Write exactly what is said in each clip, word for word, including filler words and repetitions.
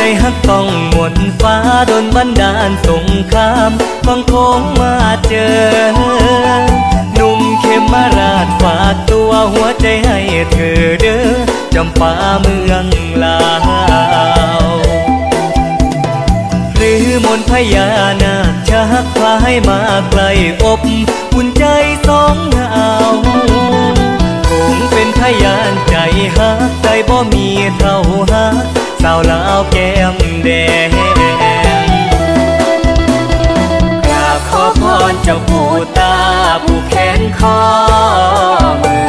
ฮักต้องหมดฟ้าโดนบันดาลสงครามฟังโค้งมาเจอหนุ่มเขมราชฝากตัวหัวใจให้เธอเด้อจำปาเมืองลาวหรือมนต์พญานาคชักพาให้มาไกลอบอุ่นใจสองเงาคงเป็นพยานใจฮักใจบ่มีเท่าฮักสาวลาวแก้มแดงกราบขอพรเจ้าปู่ตาผู้แขนคอมื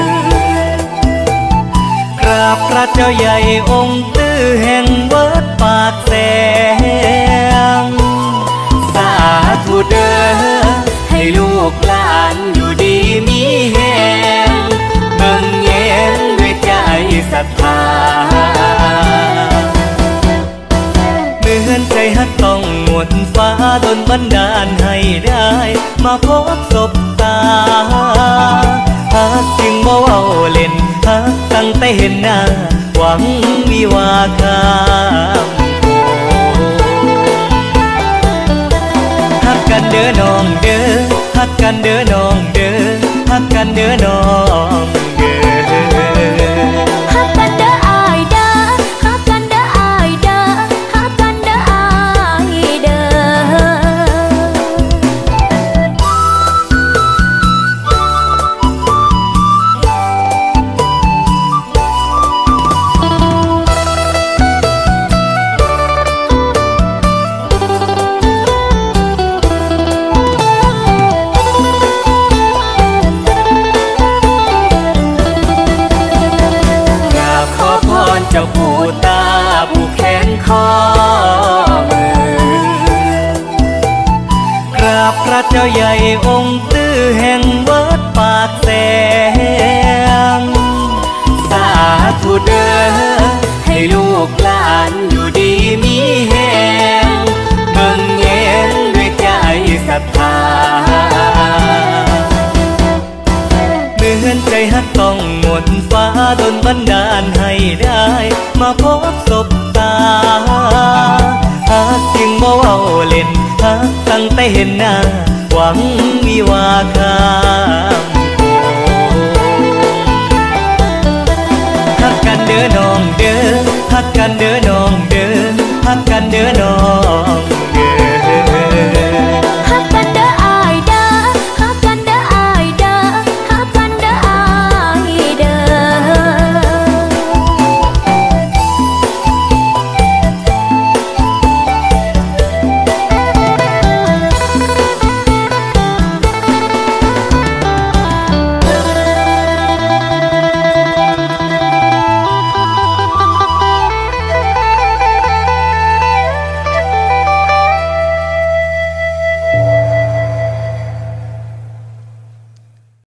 อกราบพระเจ้าใหญ่องค์ตื้อแห่งวัดปากแสงสาธุเด้อให้ลูกหลานอยู่ดีมีแหงเบิ่งแยงด้วยใจศรัทธาเหมือนใจฮักต้องหมดฟ้าดลบันดาลให้ได้มาพบศพตาฮักจึงบ่เว้าเล่นฮักตั้งแต่เห็นหน้าหวังวิวาข้ามโขงฮักกันเด้อน้องเด้อฮักกันเด้อน้องเด้อฮักกันเด้อน้องเด้อฮักกันเด้ออ้ายเด้อฮักกันเด้ออ้ายเด้อฮักกันเด้ออ้ายเด้เจ้าปู่ตาผู้แขนคอมือกราบพระเจ้าใหญ่องค์ตื้อแห่งวัดปากแสงสาธุเด้อให้ลูกหลานอยู่ดีมีแหงเบิ่งแยงด้วยใจศรัทธาเหมือนใจฮักต้องหมดฟ้าดลบันดาลให้ได้มาพบศพตาฮักจึงบ่เว้าเล่นฮักตั้งแต่เห็นหน้าหวังวิวาข้าม